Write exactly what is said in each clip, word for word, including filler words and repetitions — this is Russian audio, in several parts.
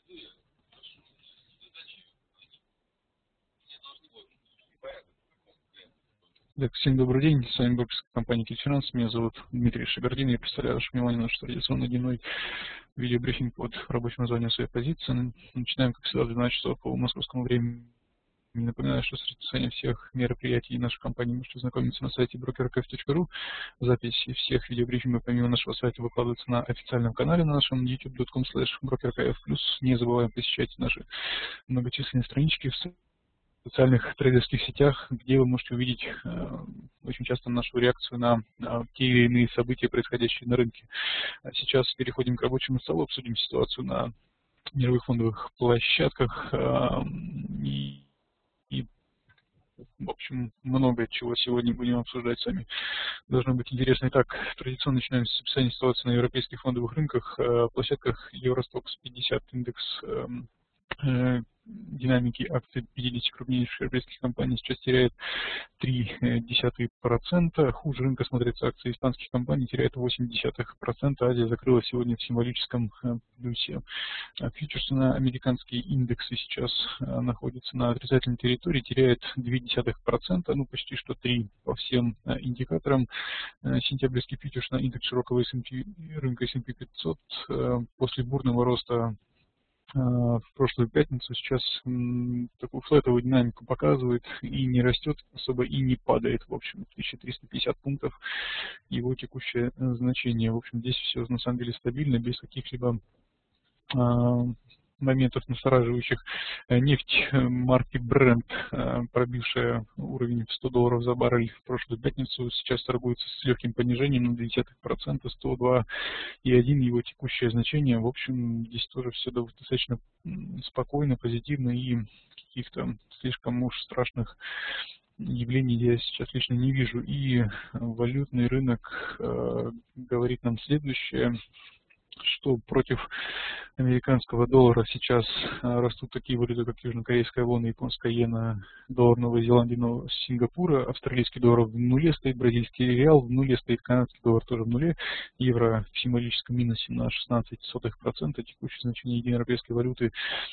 Так, всем добрый день, с вами брокерская компания Кит-Финанс, меня зовут Дмитрий Шагардин, я представляю ваше внимание наш традиционный дневной видеобрифинг под рабочим названием своей позиции. Начинаем, как всегда, в двенадцать часов по московскому времени. Напоминаю, что с расписанием всех мероприятий нашей компании можете ознакомиться на сайте брокер кэ эф точка ру. Записи всех видеобрифингов помимо нашего сайта выкладываются на официальном канале на нашем ютуб точка ком слэш брокер кэ эф. Плюс не забываем посещать наши многочисленные странички в социальных трейдерских сетях, где вы можете увидеть э, очень часто нашу реакцию на э, те или иные события, происходящие на рынке. Сейчас переходим к рабочему столу, обсудим ситуацию на мировых фондовых площадках э, и, и, в общем, много чего сегодня будем обсуждать с вами. Должно быть интересно. Итак, традиционно начинаем с описания ситуации на европейских фондовых рынках, э, площадках Евростокс пятьдесят индекс. Э, динамики акций пятидесяти крупнейших европейских компаний сейчас теряет три десятых процента. Хуже рынка смотрятся акции испанских компаний, теряет восемь десятых процента. Азия закрылась сегодня в символическом плюсе. Фьючерсы на американские индексы сейчас находятся на отрицательной территории, теряет два десятых процента, ну почти что три по всем индикаторам. Сентябрьский фьючерс на индекс широкого эс энд пи, рынка эс энд пи пятьсот после бурного роста в прошлую пятницу сейчас такую флетовую динамику показывает и не растет особо и не падает. В общем, тысяча триста пятьдесят пунктов его текущее значение. В общем, здесь все на самом деле стабильно, без каких-либо моментов настораживающих. Нефть марки Brent, пробившая уровень в сто долларов за баррель в прошлую пятницу, сейчас торгуется с легким понижением на ноль целых две десятых процента, сто два и один его текущее значение. В общем, здесь тоже все достаточно спокойно, позитивно, и каких-то слишком уж страшных явлений я сейчас лично не вижу. И валютный рынок э, говорит нам следующее, что против американского доллара сейчас растут такие валюты, как южнокорейская вон, японская иена, доллар Новой Зеландии, Нового Сингапура, австралийский доллар в нуле стоит, бразильский реал в нуле стоит, канадский доллар тоже в нуле, евро в символическом минусе на шестнадцать сотых процента, текущее значение единой европейской валюты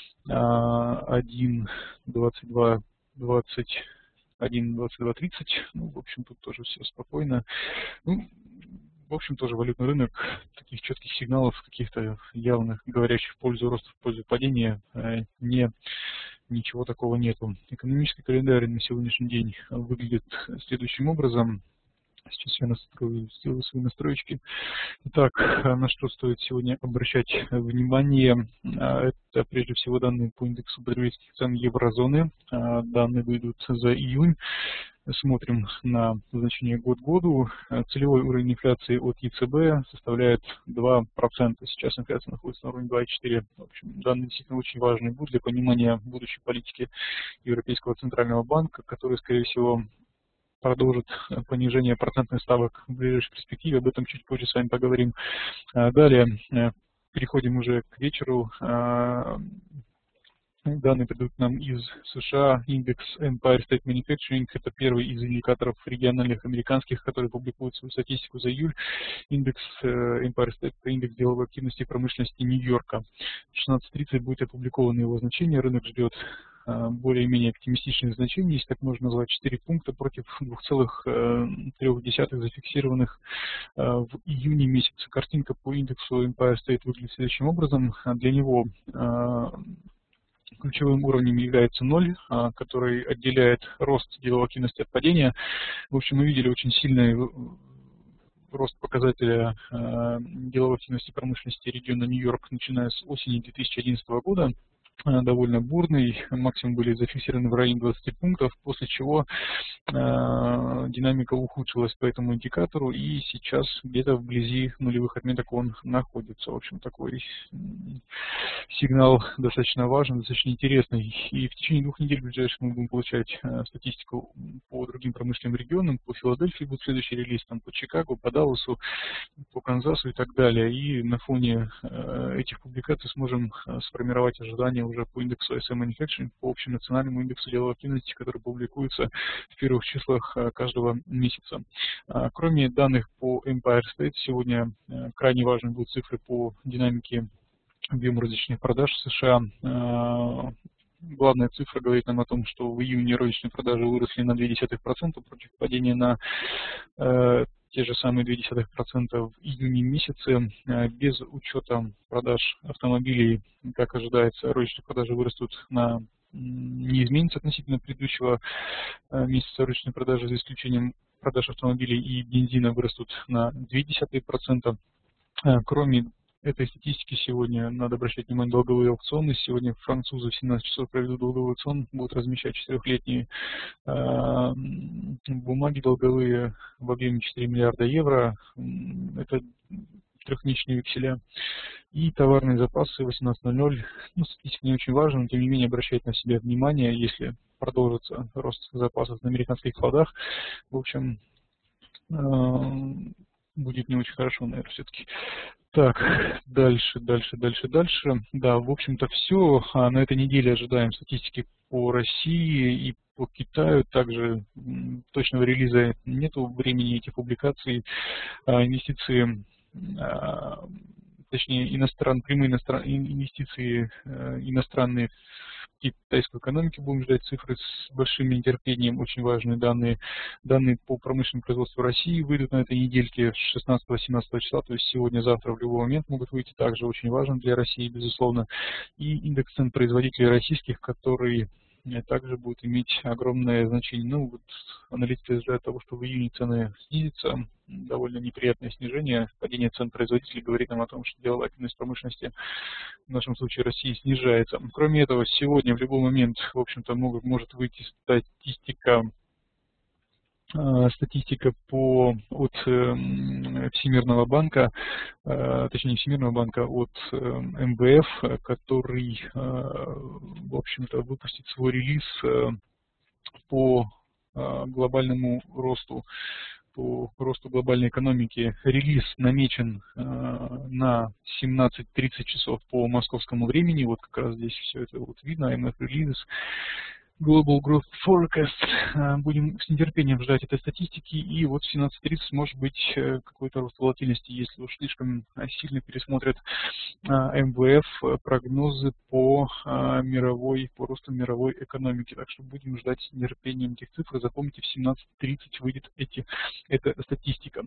один двадцать два двадцать один двадцать два тридцать, ну, в общем, тут тоже все спокойно. Ну, в общем, тоже валютный рынок, таких четких сигналов, каких-то явных, говорящих в пользу роста, в пользу падения, не, ничего такого нету. Экономический календарь на сегодняшний день выглядит следующим образом. Сейчас я настрою, сделаю свои настроечки. Итак, на что стоит сегодня обращать внимание? Это прежде всего данные по индексу потребительских цен еврозоны. Данные выйдут за июнь. Смотрим на значение год к году. Целевой уровень инфляции от е цэ бэ составляет два процента. Сейчас инфляция находится на уровне два и четыре десятых. В общем, данные действительно очень важные будут для понимания будущей политики Европейского центрального банка, который, скорее всего, продолжит понижение процентных ставок в ближайшей перспективе. Об этом чуть позже с вами поговорим. Далее переходим уже к вечеру. Данные придут нам из США. Индекс Empire State Manufacturing – это первый из индикаторов региональных американских, которые публикуют свою статистику за июль. Индекс Empire State – это индекс деловой активности и промышленности Нью-Йорка. В шестнадцать тридцать будет опубликовано его значение. Рынок ждет более-менее оптимистичных значений, если так можно назвать, четыре пункта против двух целых трёх десятых зафиксированных в июне месяце. Картинка по индексу Empire State выглядит следующим образом. Для него ключевым уровнем является ноль, который отделяет рост деловой активности от падения. В общем, мы видели очень сильный рост показателя деловой активности промышленности региона Нью-Йорк, начиная с осени две тысячи одиннадцатого года. Довольно бурный, максимум были зафиксированы в районе двадцати пунктов, после чего э, динамика ухудшилась по этому индикатору, и сейчас где-то вблизи нулевых отметок он находится. В общем, такой сигнал достаточно важный, достаточно интересный. И в течение двух недель ближайших мы будем получать э, статистику по другим промышленным регионам. По Филадельфии будет следующий релиз, там по Чикаго, по Далласу, по Канзасу и так далее. И на фоне э, этих публикаций сможем э, сформировать ожидания уже по индексу эс эм Manufacturing, по общенациональному индексу деловой активности, который публикуется в первых числах каждого месяца. Кроме данных по Empire State, сегодня крайне важны будут цифры по динамике объем розничных продаж в США. Главная цифра говорит нам о том, что в июне розничные продажи выросли на ноль целых две десятых процента против падения на э, те же самые ноль целых две десятых процента в июне месяце. Э, без учета продаж автомобилей, как ожидается, розничные продажи вырастут на не изменится относительно предыдущего э, месяца. Розничные продажи, за исключением продаж автомобилей и бензина, вырастут на ноль целых две десятых процента. Э, кроме этой статистики сегодня надо обращать внимание на долговые аукционы. Сегодня французы в семнадцать часов проведут долговой аукцион, будут размещать четырехлетние э, бумаги долговые в объеме четыре миллиарда евро. Это трехмесячные векселя. И товарные запасы восемнадцать ноль ноль. Ну, статистика не очень важна, но тем не менее обращать на себя внимание, если продолжится рост запасов на американских складах. В общем, э, будет не очень хорошо, наверное, все-таки. Так, дальше, дальше, дальше, дальше. Да, в общем-то все. А на этой неделе ожидаем статистики по России и по Китаю. Также точного релиза нету времени этих публикаций. А, инвестиции, а, точнее, иностран, прямые иностран, инвестиции а, иностранные в китайскую экономику будем ждать цифры с большим нетерпением. Очень важные данные. Данные по промышленному производству России выйдут на этой недельке с шестнадцатого-семнадцатого числа, то есть сегодня-завтра в любой момент могут выйти. Также очень важно для России, безусловно. И индекс цен производителей российских, который также будет иметь огромное значение. Ну, вот аналитики ожидают того, что в июне цены снизятся. Довольно неприятное снижение. Падение цен производителей говорит нам о том, что деловая активность промышленности, в нашем случае России, снижается. Кроме этого, сегодня в любой момент, в общем-то, могут, может выйти статистика статистика по, от э, Всемирного банка, э, точнее не Всемирного банка, от э, эм вэ эф, который, э, в общем-то, выпустит свой релиз э, по э, глобальному росту, по росту глобальной экономики. Релиз намечен э, на семнадцать тридцать часов по московскому времени. Вот как раз здесь все это вот видно, эм вэ эф релиз. Global Growth Forecast. Будем с нетерпением ждать этой статистики. И вот в семнадцать тридцать может быть какой-то рост волатильности, если уж слишком сильно пересмотрят эм вэ эф прогнозы по мировой, по росту мировой экономики. Так что будем ждать с нетерпением этих цифр. Запомните, в семнадцать тридцать выйдет эти, эта статистика.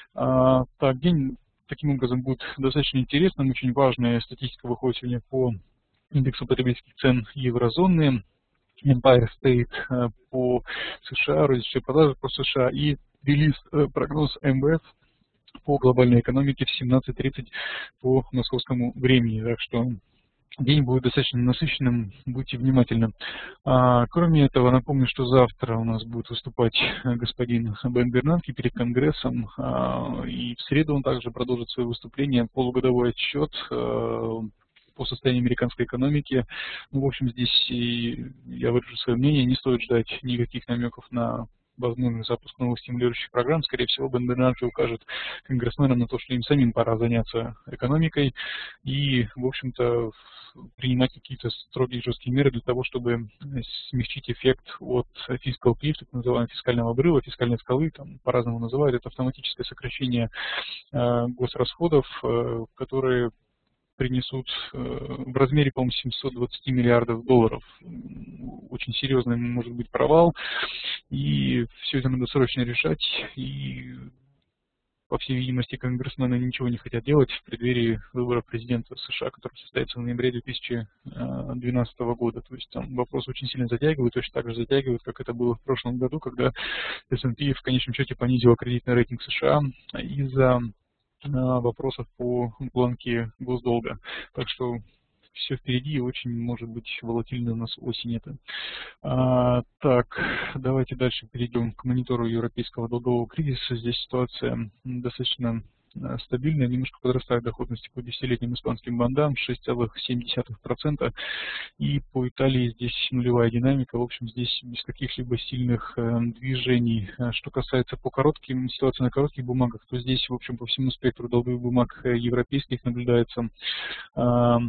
Так, день таким образом будет достаточно интересным. Очень важная статистика выходит сегодня по индексу потребительских цен еврозоны. Empire State по США, розничные продажи по США и релиз, прогноз эм вэ эф по глобальной экономике в семнадцать тридцать по московскому времени. Так что день будет достаточно насыщенным, будьте внимательны. А, кроме этого, напомню, что завтра у нас будет выступать господин Бен Бернанке перед Конгрессом, а, и в среду он также продолжит свое выступление, полугодовой отчет а, по состоянию американской экономики. Ну, в общем, здесь и я выражу свое мнение, не стоит ждать никаких намеков на возможный запуск новых стимулирующих программ. Скорее всего, Бен Бернанке укажет конгрессменам на то, что им самим пора заняться экономикой и, в общем-то, принимать какие-то строгие жесткие меры для того, чтобы смягчить эффект от fiscal cliff, так называемого фискального обрыва, фискальной скалы, там по-разному называют. Это автоматическое сокращение э, госрасходов, э, которые принесут э, в размере, по-моему, семьсот двадцать миллиардов долларов. Очень серьезный может быть провал, и все это надо срочно решать, и, по всей видимости, конгрессмены ничего не хотят делать в преддверии выборов президента США, который состоится в ноябре две тысячи двенадцатого года. То есть там вопрос очень сильно затягивают, точно так же затягивают, как это было в прошлом году, когда эс энд пи в конечном счете понизила кредитный рейтинг США из-за вопросов по планке госдолга. Так что все впереди, и очень может быть волатильно у нас осень это. А, так, давайте дальше перейдем к монитору европейского долгового кризиса. Здесь ситуация достаточно стабильная, немножко подрастает доходности по десятилетним испанским бандам, шесть целых семь десятых процента, и по Италии здесь нулевая динамика, в общем, здесь без каких-либо сильных э, движений. Что касается по коротким, ситуации на коротких бумагах, то здесь, в общем, по всему спектру долговых бумаг европейских наблюдается э,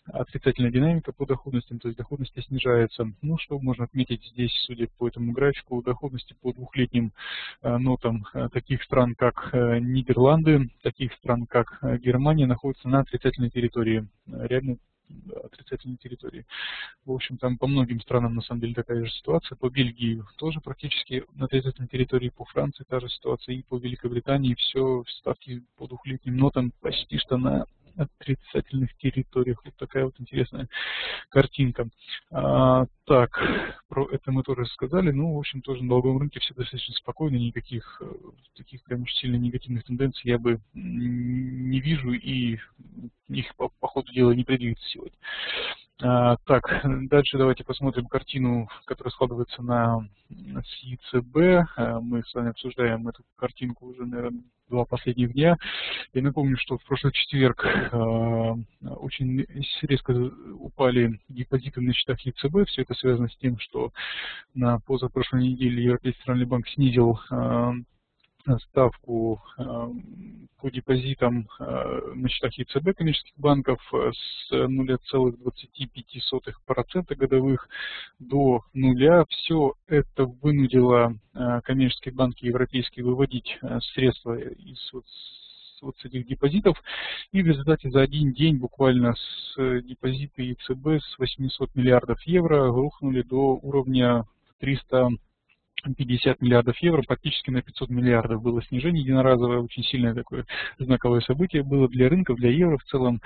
отрицательная динамика по доходностям, то есть доходности снижается. Ну, что можно отметить здесь, судя по этому графику, доходности по двухлетним нотам таких стран, как Нидерланды, таких стран, как Германия, находятся на отрицательной территории, реально отрицательной территории. В общем, там по многим странам на самом деле такая же ситуация. По Бельгии тоже практически на отрицательной территории, по Франции та же ситуация, и по Великобритании все ставки по двухлетним нотам почти что на отрицательных территориях. Вот такая вот интересная картинка. А, так, про это мы тоже сказали. Ну, в общем, тоже на долговом рынке все достаточно спокойно, никаких таких прям очень сильно негативных тенденций я бы не вижу, и их по, по ходу дела не предвидится сегодня. А, так, дальше давайте посмотрим картину, которая складывается на с ЕЦБ. А, мы с вами обсуждаем эту картинку уже, наверное, два последних дня. Я напомню, что в прошлый четверг а, очень резко упали депозиты на счетах ЕЦБ. Все это связано с тем, что на позапрошлой неделе Европейский центральный банк снизил а, ставку по депозитам на счетах ЕЦБ коммерческих банков с нуля целых двадцати пяти сотых процента годовых до нуля. Все это вынудило коммерческие банки европейские выводить средства из вот вот с этих депозитов, и в результате за один день буквально с депозита ЕЦБ с восьмисот миллиардов евро рухнули до уровня триста пятьдесят миллиардов евро, практически на пятьсот миллиардов было снижение единоразовое, очень сильное такое знаковое событие было для рынков, для евро в целом.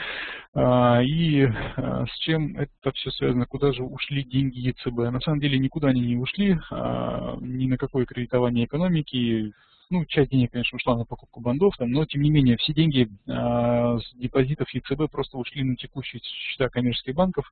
И с чем это все связано? Куда же ушли деньги ЕЦБ? На самом деле никуда они не ушли, ни на какое кредитование экономики. Ну, часть денег, конечно, ушла на покупку бандов, там, но тем не менее все деньги а, с депозитов ЕЦБ просто ушли на текущие счета коммерческих банков.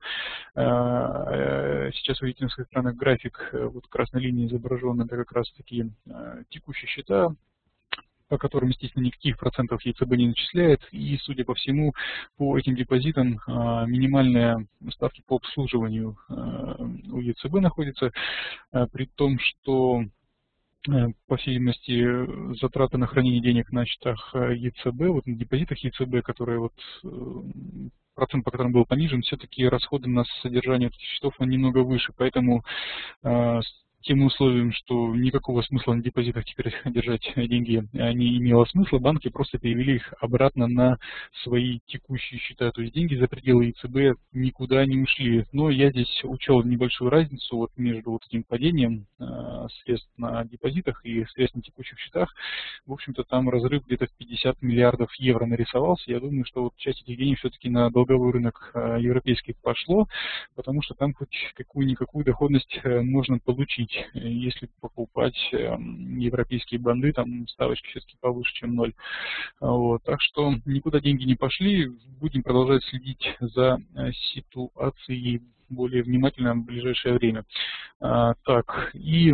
А, сейчас вы видите на своих экранах график, вот красной линией изображены, это как раз такие а, текущие счета, по которым, естественно, никаких процентов ЕЦБ не начисляет, и, судя по всему, по этим депозитам а, минимальные ставки по обслуживанию а, у ЕЦБ находятся, а, при том, что по всей видимости, затраты на хранение денег на счетах ЕЦБ, вот на депозитах ЕЦБ, которые вот процент, по которым был понижен, все-таки расходы на содержание этих счетов немного выше, поэтому с тем условием, что никакого смысла на депозитах теперь держать деньги не имело смысла, банки просто перевели их обратно на свои текущие счета, то есть деньги за пределы ЕЦБ никуда не ушли. Но я здесь учел небольшую разницу вот между вот этим падением э, средств на депозитах и средств на текущих счетах. В общем-то, там разрыв где-то в пятьдесят миллиардов евро нарисовался. Я думаю, что вот часть этих денег все-таки на долговой рынок э, европейский пошло, потому что там хоть какую-никакую доходность э, можно получить. Если покупать европейские банды, там ставочки все-таки повыше, чем ноль. Вот. Так что никуда деньги не пошли. Будем продолжать следить за ситуацией более внимательно в ближайшее время. А, так, и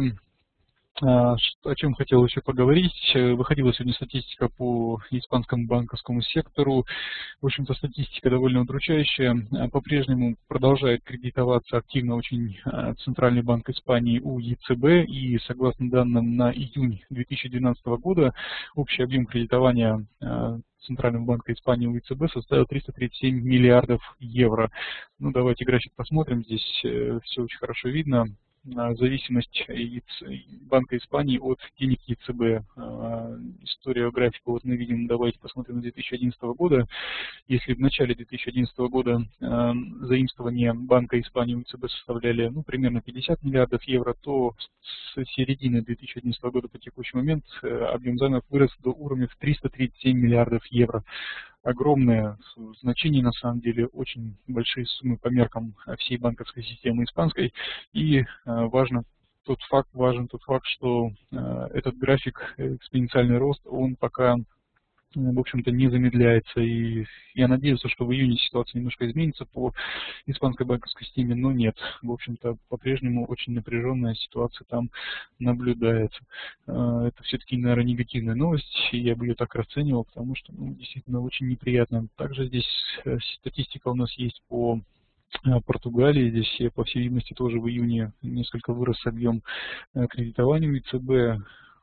о чем хотел еще поговорить. Выходила сегодня статистика по испанскому банковскому сектору. В общем-то, статистика довольно удручающая. По-прежнему продолжает кредитоваться активно очень Центральный банк Испании у ЕЦБ. И согласно данным на июнь две тысячи двенадцатого года, общий объем кредитования Центрального банка Испании у ЕЦБ составил триста тридцать семь миллиардов евро. Ну, давайте график посмотрим. Здесь все очень хорошо видно. Зависимость Банка Испании от денег ЕЦБ. История графика вот мы видим, давайте посмотрим на две тысячи одиннадцатого года. Если в начале две тысячи одиннадцатого года заимствования Банка Испании у ЕЦБ составляли ну, примерно пятьдесят миллиардов евро, то с середины две тысячи одиннадцатого года по текущий момент объем займов вырос до уровня в триста тридцать семь миллиардов евро. Огромное значение, на самом деле, очень большие суммы по меркам всей банковской системы испанской. И важно тот факт, важен тот факт, что этот график, экспоненциальный рост, он пока, в общем-то, не замедляется. И я надеюсь, что в июне ситуация немножко изменится по испанской банковской системе, но нет. В общем-то, по-прежнему очень напряженная ситуация там наблюдается. Это все-таки, наверное, негативная новость, и я бы ее так расценивал, потому что ну, действительно очень неприятно. Также здесь статистика у нас есть по Португалии. Здесь, по всей видимости, тоже в июне несколько вырос объем кредитования у ЕЦБ.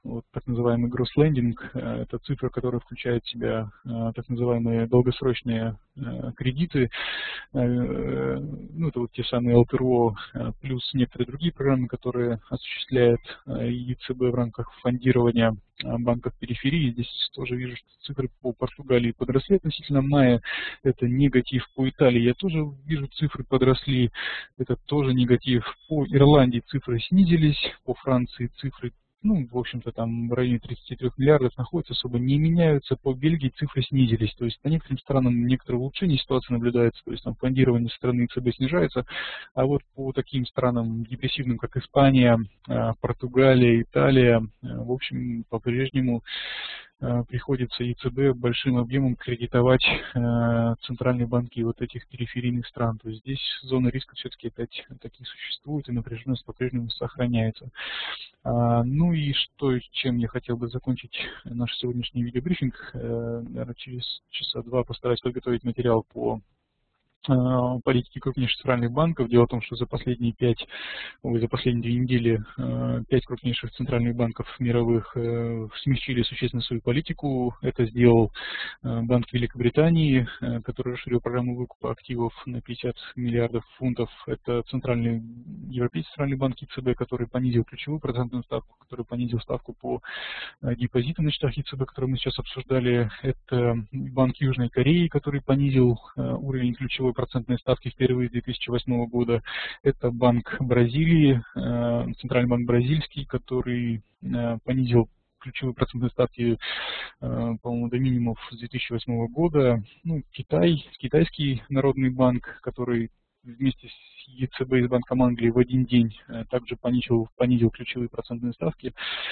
вот, так называемый gross lending, это цифра, которая включает в себя так называемые долгосрочные кредиты, ну, это вот те самые эл тэ эр о, плюс некоторые другие программы, которые осуществляет и цэ бэ в рамках фондирования банков периферии. Здесь тоже вижу, что цифры по Португалии подросли относительно мая. Это негатив. По Италии я тоже вижу, цифры подросли. Это тоже негатив. По Ирландии цифры снизились. По Франции цифры, ну, в общем-то, там в районе тридцати трёх миллиардов находятся, особо не меняются. По Бельгии цифры снизились. То есть по некоторым странам некоторое улучшение ситуации наблюдается. То есть там фондирование со стороны цэ бэ снижается. А вот по таким странам депрессивным, как Испания, Португалия, Италия, в общем, по-прежнему приходится и цэ бэ большим объемом кредитовать э, центральные банки вот этих периферийных стран. То есть здесь зона риска все-таки опять такие существуют, и напряженность по-прежнему сохраняется. А, ну и что, чем я хотел бы закончить наш сегодняшний видеобрифинг. Э, наверное, через часа два постараюсь подготовить материал по политики крупнейших центральных банков. Дело в том, что за последние пять, ой, за последние две недели пять крупнейших центральных банков мировых смягчили существенно свою политику. Это сделал Банк Великобритании, который расширил программу выкупа активов на пятьдесят миллиардов фунтов. Это центральный европейский центральный банк и цэ бэ, который понизил ключевую процентную ставку, который понизил ставку по депозитам на счетах и цэ бэ, которые мы сейчас обсуждали. Это Банк Южной Кореи, который понизил уровень ключевой процентной ставки впервые с две тысячи восьмого года. Это Банк Бразилии, Центральный банк бразильский, который понизил ключевые процентные ставки, по-моему, до минимумов с две тысячи восьмого года. Ну, Китай, Китайский народный банк, который вместе с е цэ бэ и с Банком Англии в один день также понизил, понизил ключевые процентные ставки.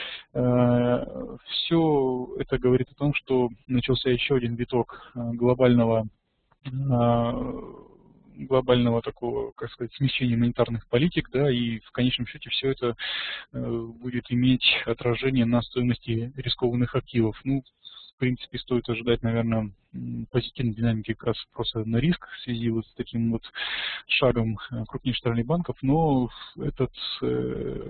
Все это говорит о том, что начался еще один виток глобального глобального такого, как сказать, смещения монетарных политик, да, и в конечном счете все это э, будет иметь отражение на стоимости рискованных активов. Ну, в принципе, стоит ожидать, наверное, позитивной динамики как раз просто на риск в связи вот с таким вот шагом крупнейших центральных банков, но этот э,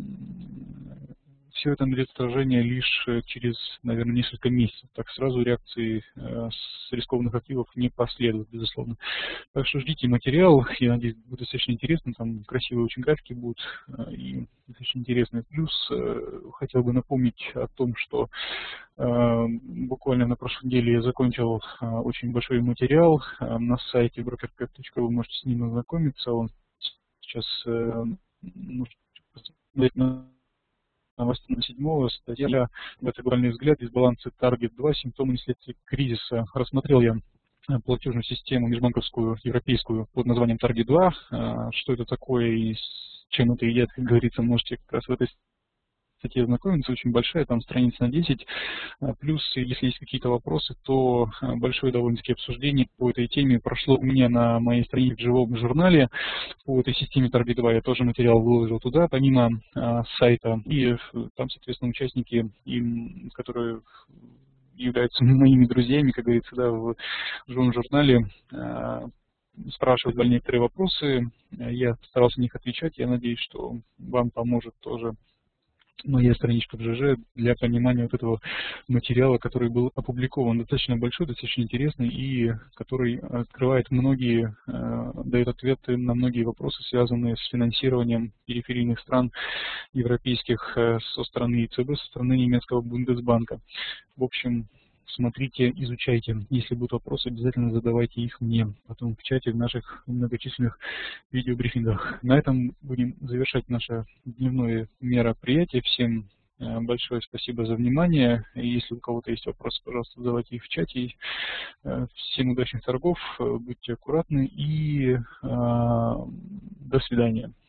все это найдет отражение лишь через, наверное, несколько месяцев. Так сразу реакции э, с рискованных активов не последуют, безусловно. Так что ждите материал, я надеюсь, будет достаточно интересно, там красивые очень графики будут э, и достаточно интересные. Плюс э, хотел бы напомнить о том, что э, буквально на прошлой неделе я закончил э, очень большой материал э, на сайте брокеркэп точка ру, вы можете с ним ознакомиться, он сейчас э, можете посмотреть на восемнадцатого седьмого статья «Это глобальный взгляд из баланса Таргет два. Симптомы и следствия кризиса». Рассмотрел я платежную систему межбанковскую европейскую под названием Таргет два. Что это такое и с чем это едят, как говорится, можете как раз в этой статье ознакомиться, очень большая, там страниц на десять. Плюс, если есть какие-то вопросы, то большое довольно-таки обсуждение по этой теме прошло у меня на моей странице в живом журнале по этой системе Таргет два. Я тоже материал выложил туда, помимо а, сайта. И там, соответственно, участники, им, которые являются моими друзьями, как говорится, да, в живом журнале, а, спрашивают некоторые вопросы. Я старался на них отвечать. Я надеюсь, что вам поможет тоже моя страничка в ЖЖ для понимания вот этого материала, который был опубликован. Достаточно большой, достаточно интересный и который открывает многие, э, дает ответы на многие вопросы, связанные с финансированием периферийных стран европейских э, со стороны е цэ бэ, со стороны немецкого Бундесбанка. В общем, смотрите, изучайте. Если будут вопросы, обязательно задавайте их мне потом в чате в наших многочисленных видеобрифингах. На этом будем завершать наше дневное мероприятие. Всем большое спасибо за внимание. И если у кого-то есть вопросы, пожалуйста, задавайте их в чате. Всем удачных торгов, будьте аккуратны и до свидания.